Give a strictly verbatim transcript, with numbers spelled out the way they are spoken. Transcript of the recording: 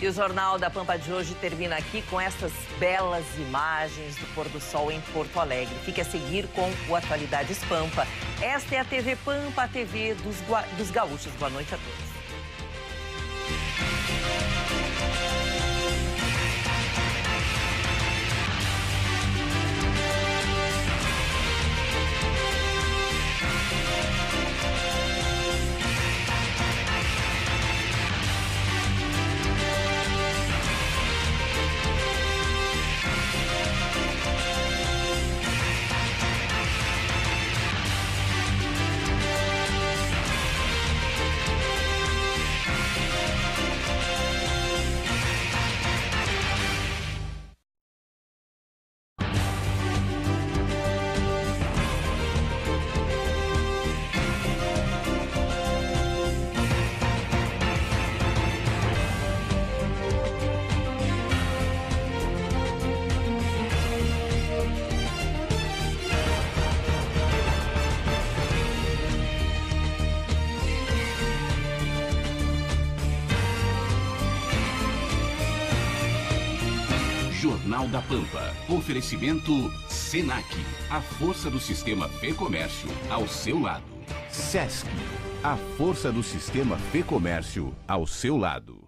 E o Jornal da Pampa de hoje termina aqui com essas belas imagens do pôr do sol em Porto Alegre. Fique a seguir com o Atualidades Pampa. Esta é a T V Pampa, a T V dos, dos gaúchos. Boa noite a todos. Jornal da Pampa. Oferecimento Senac. A força do sistema Fê-Comércio ao seu lado. Sesc. A força do sistema Fê-Comércio ao seu lado.